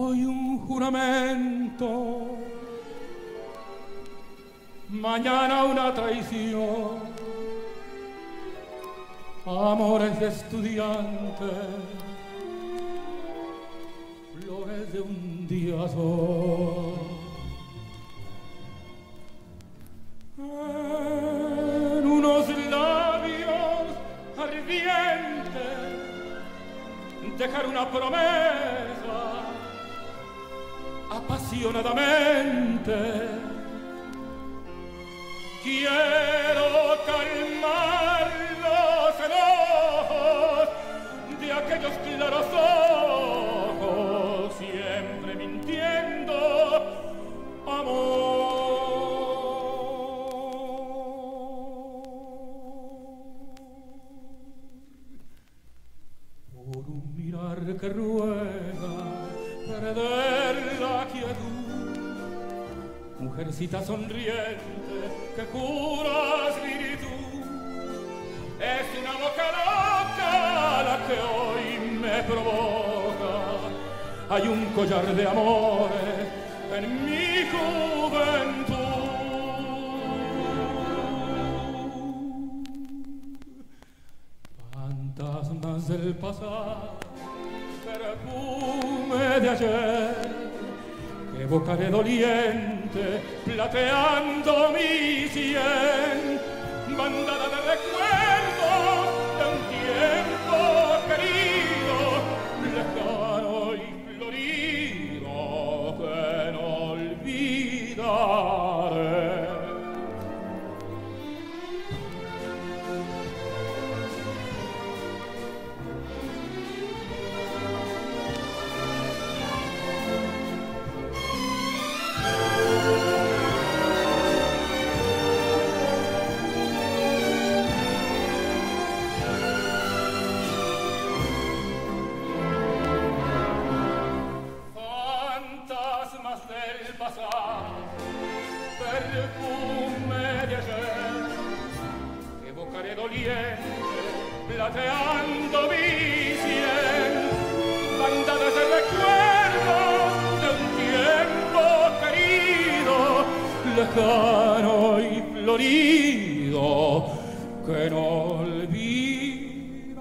Hoy un juramento, mañana una traición, amores de estudiante, flores de un día sol. En unos labios ardientes dejar una promesa apasionadamente. Quiero calmar los enojos de aquellos claros ojos, siempre mintiendo, amor. Por un mirar que ruega perder la quietud, mujercita sonriente que curas virtud, es una boca loca la que hoy me provoca. Hay un collar de amores en mi juventud. Fantasmas del pasado, perfume de ayer, que evocaré doliente, plateando mi sien, bandada de recuerdos de un tiempo querido, lejano y florido, que no olvidaré. Perfume de ayer, evocaré doliente, plateando mi sien, bandadas de recuerdos de un tiempo querido, lejano y florido, que no olvidaré.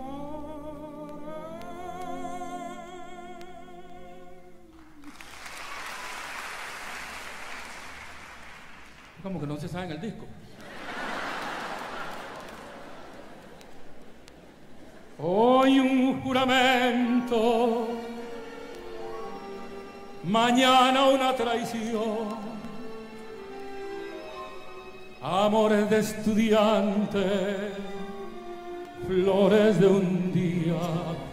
¿Cómo que no se sabe en el disco? Hoy un juramento, mañana una traición, amores de estudiante, flores de un día